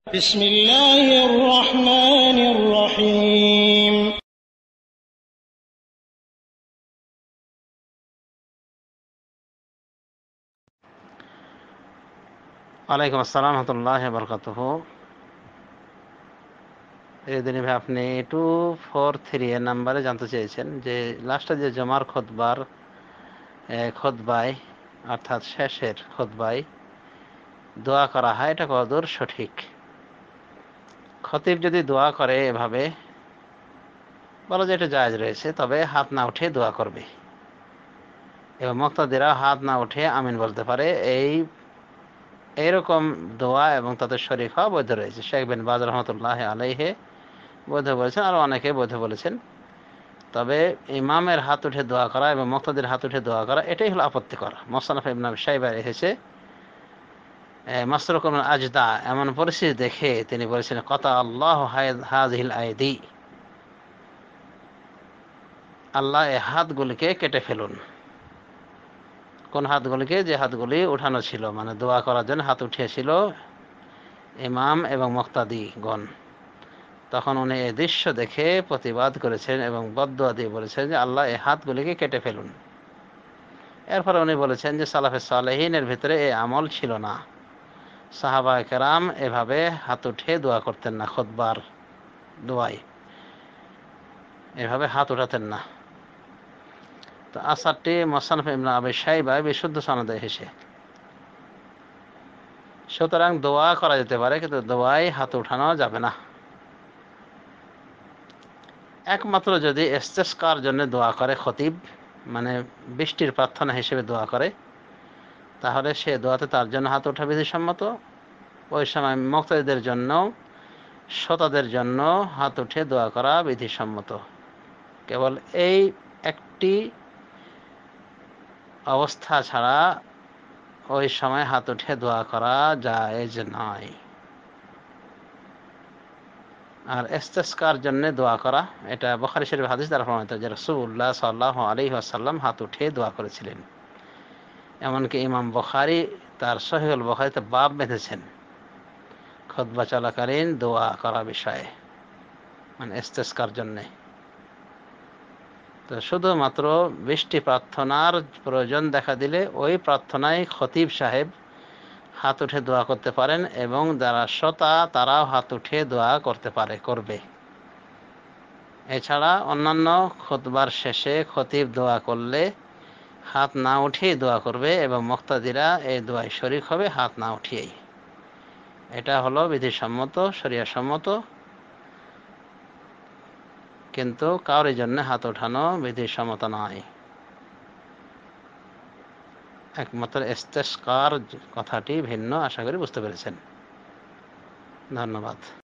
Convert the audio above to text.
بسم الله الرحمن الرحيم ওয়ালাইকুম আসসালাম রহমতুল্লাহ বরকাতুহ। এই দিনে ভাই আপনি 243 এর নাম্বারে জানতে চেয়েছেন যে লাস্টে যে জমার খুতবায় অর্থাৎ শেষের খুতবায় দোয়া করা হয়, এটা কতদূর সঠিক। খতিব যদি দোয়া করে এভাবে, বলো যে এটা জায়েজ রয়েছে, তবে হাত না উঠে দোয়া করবে এবং মুক্তাদিরা হাত না উঠে আমিন বলতে পারে। এইরকম দোয়া এবং তাদের শরীক হওয়া বৈধ রয়েছে। শেখ বিন বাজ রহমতুল্লাহ আলাইহে বৈধ বলেছেন, আরও অনেকে বৈধ বলেছেন। তবে ইমামের হাত উঠে দোয়া করা এবং মুক্তাদির হাত উঠে দোয়া করা, এটাই হলো আপত্তিকর। মুসান্নাফ ইবনে আবি শাইবায় এসেছে মাসরুক ইবনে আজদা এমন পরিস্থিতি দেখে তিনি বলেছেন, কতা আল্লাহ হাযিহিল আইদি, আল্লাহ এই হাতগুলিকে কেটে ফেলুন। কোন হাতগুলিকে? যে হাতগুলি উঠানো ছিল, মানে দোয়া করার জন্য হাত উঠিয়েছিল ইমাম এবং মুক্তাদিগণ। তখন উনি এই দৃশ্য দেখে প্রতিবাদ করেছেন এবং বদদুয়া দিয়ে বলেছেন যে আল্লাহ এই হাতগুলিকে কেটে ফেলুন। এরপরে উনি বলেছেন যে সালাফে সালেহিনের ভিতরে এই আমল ছিল না। সাহাবা কেরাম এভাবে হাত উঠে দোয়া করতেন না, খুতবার দোয়ায় এভাবে হাত উঠাতেন না। তো আসারটি মুসান্নাফ ইবনে আবি শাইবায় বিশুদ্ধ সনদে এসেছে। সুতরাং দোয়া করা যেতে পারে, কিন্তু দোয়ায় হাত উঠানো যাবে না। একমাত্র যদি ইস্তেসকার জন্য দোয়া করে খতিব, মানে বৃষ্টির প্রার্থনা হিসেবে দোয়া করে, তাহলে সে দোয়াতে তার জন্য হাত ওঠা বিধিসম্মত। ওই সময় মুক্তাদিদের জন্য, শ্রোতাদের জন্য হাত উঠে দোয়া করা বিধিসম্মত। কেবল এই একটি অবস্থা ছাড়া ওই সময় হাত উঠে দোয়া করা জায়েজ নয়। আর ইস্তেসকার জন্য দোয়া করা, এটা বুখারী শরীফ হাদিস দ্বারা প্রমাণিত যে রাসূলুল্লাহ সাল্লাল্লাহু আলাইহি ওয়াসাল্লাম হাত উঠে দোয়া করেছিলেন। এমনকি ইমাম বুখারী তার সহিহুল বুখারীতে বাব বেঁধেছেন খুতবা চলাকালীন দোয়া করা বিষয়ে, মানে ইস্তেসকার জন্যে। তো শুধুমাত্র বৃষ্টি প্রার্থনার প্রয়োজন দেখা দিলে ওই প্রার্থনায় খতিব সাহেব হাত উঠে দোয়া করতে পারেন এবং যারা শ্রোতা তারাও হাত উঠে দোয়া করবে। এছাড়া অন্যান্য খুতবার শেষে খতিব দোয়া করলে হাত না উঠিয়েই দোয়া করবে এবং মুক্তাদিরা এই দোয়ায় শরীক হবে হাত না উঠিয়েই। এটা হলো বিধিসম্মত, শরিয়াসম্মত। কিন্তু কারোর জন্য হাত ওঠানো বিধিসম্মত নয়। একমাত্র ইস্তেসকার কথাটি ভিন্ন। আশা করি বুঝতে পেরেছেন। ধন্যবাদ।